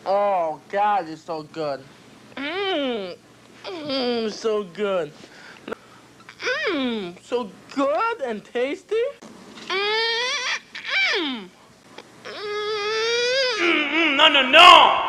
Oh, God, it's so good. So good. So good and tasty. No, no, no!